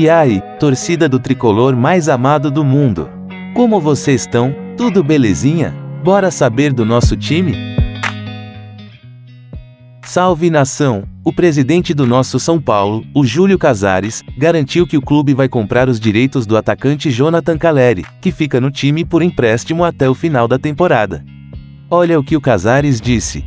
E aí, torcida do tricolor mais amado do mundo. Como vocês estão? Tudo belezinha? Bora saber do nosso time? Salve nação! O presidente do nosso São Paulo, o Júlio Casares, garantiu que o clube vai comprar os direitos do atacante Jonathan Calleri, que fica no time por empréstimo até o final da temporada. Olha o que o Casares disse.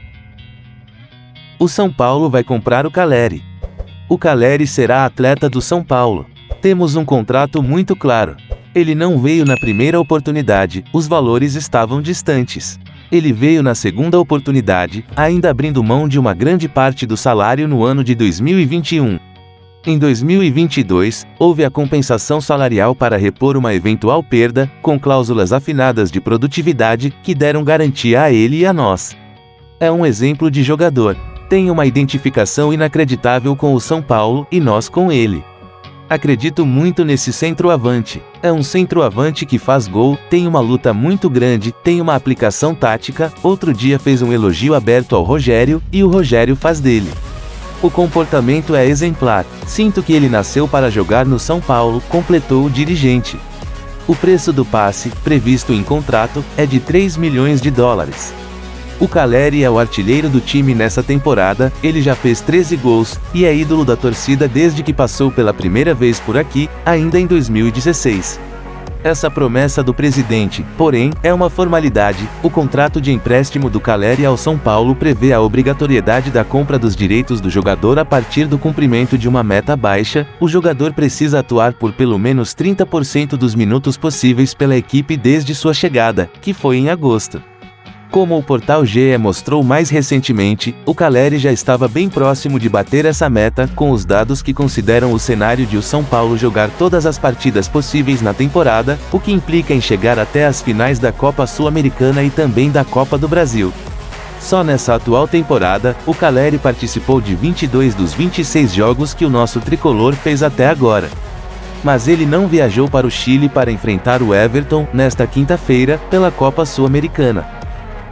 O São Paulo vai comprar o Calleri. O Calleri será atleta do São Paulo. Temos um contrato muito claro. Ele não veio na primeira oportunidade, os valores estavam distantes. Ele veio na segunda oportunidade, ainda abrindo mão de uma grande parte do salário no ano de 2021. Em 2022, houve a compensação salarial para repor uma eventual perda, com cláusulas afinadas de produtividade, que deram garantia a ele e a nós. É um exemplo de jogador. Tem uma identificação inacreditável com o São Paulo, e nós com ele. Acredito muito nesse centroavante. É um centroavante que faz gol, tem uma luta muito grande, tem uma aplicação tática. Outro dia fez um elogio aberto ao Rogério, e o Rogério faz dele. O comportamento é exemplar. Sinto que ele nasceu para jogar no São Paulo, completou o dirigente. O preço do passe, previsto em contrato, é de 3 milhões de dólares. O Calleri é o artilheiro do time nessa temporada, ele já fez 13 gols, e é ídolo da torcida desde que passou pela primeira vez por aqui, ainda em 2016. Essa promessa do presidente, porém, é uma formalidade. O contrato de empréstimo do Calleri ao São Paulo prevê a obrigatoriedade da compra dos direitos do jogador a partir do cumprimento de uma meta baixa. O jogador precisa atuar por pelo menos 30% dos minutos possíveis pela equipe desde sua chegada, que foi em agosto. Como o portal GE mostrou mais recentemente, o Calleri já estava bem próximo de bater essa meta, com os dados que consideram o cenário de o São Paulo jogar todas as partidas possíveis na temporada, o que implica em chegar até as finais da Copa Sul-Americana e também da Copa do Brasil. Só nessa atual temporada, o Calleri participou de 22 dos 26 jogos que o nosso tricolor fez até agora. Mas ele não viajou para o Chile para enfrentar o Everton, nesta quinta-feira, pela Copa Sul-Americana.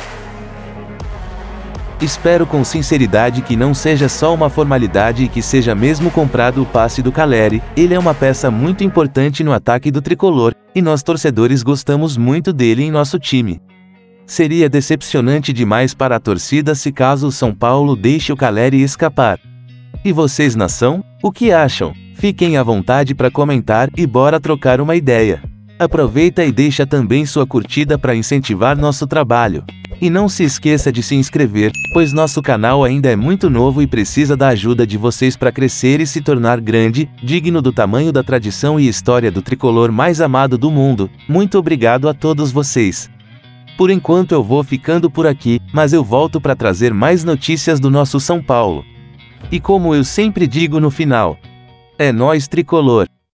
Espero com sinceridade que não seja só uma formalidade e que seja mesmo comprado o passe do Calleri. Ele é uma peça muito importante no ataque do tricolor, e nós torcedores gostamos muito dele em nosso time. Seria decepcionante demais para a torcida se caso o São Paulo deixe o Calleri escapar. E vocês, nação? O que acham? Fiquem à vontade para comentar e bora trocar uma ideia. Aproveita e deixa também sua curtida para incentivar nosso trabalho. E não se esqueça de se inscrever, pois nosso canal ainda é muito novo e precisa da ajuda de vocês para crescer e se tornar grande, digno do tamanho da tradição e história do tricolor mais amado do mundo. Muito obrigado a todos vocês. Por enquanto eu vou ficando por aqui, mas eu volto para trazer mais notícias do nosso São Paulo. E como eu sempre digo no final, é nóis tricolor!